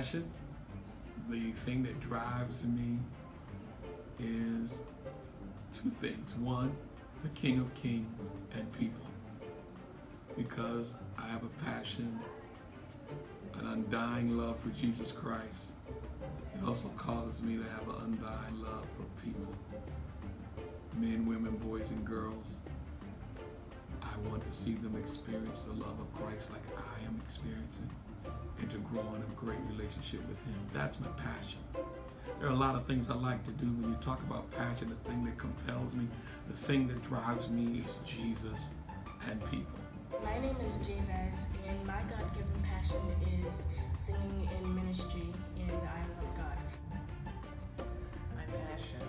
passion, the thing that drives me is two things. One, the King of Kings and people. Because I have a passion, an undying love for Jesus Christ. It also causes me to have an undying love for people. Men, women, boys, and girls. I want to see them experience the love of Christ like I am experiencing, and to grow in a great relationship with Him. That's my passion. There are a lot of things I like to do. When you talk about passion, the thing that compels me, the thing that drives me is Jesus and people. My name is Jabez, and my God-given passion is singing in ministry, and I love God. My passion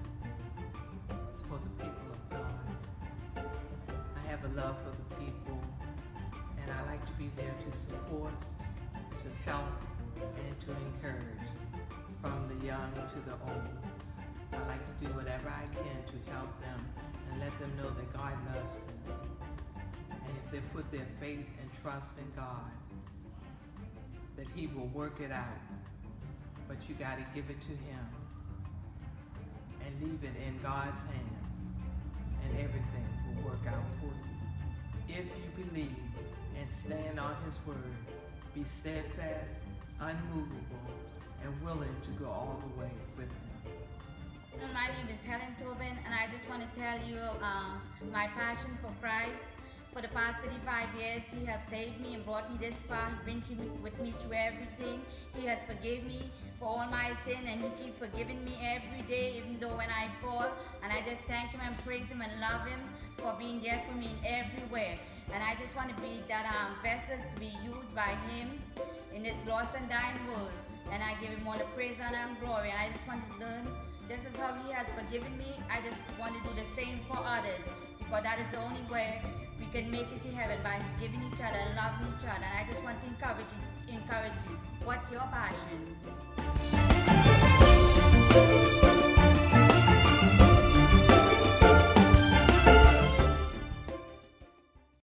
is for the people of God. I have a love for the people, and I like to be there to support, to help, and to encourage, from the young to the old. I like to do whatever I can to help them and let them know that God loves them. And if they put their faith and trust in God, that He will work it out. But you got to give it to Him and leave it in God's hands, and everything will work out for you. If you believe and stand on His word, be steadfast, unmovable, and willing to go all the way with Him. My name is Helen Tobin, and I just want to tell you my passion for Christ. For the past 35 years, He has saved me and brought me this far. He's been with me through everything. He has forgiven me for all my sin, and He keeps forgiving me every day, even though when I fall. And I just thank Him and praise Him and love Him for being there for me everywhere. And I just want to be that vessels to be used by Him in this lost and dying world. And I give Him all the praise, honor, and glory. And I just want to learn, just as how He has forgiven me, I just want to do the same for others, because that is the only way we can make it to heaven, by giving each other, loving each other. And I just want to encourage you. What's your passion?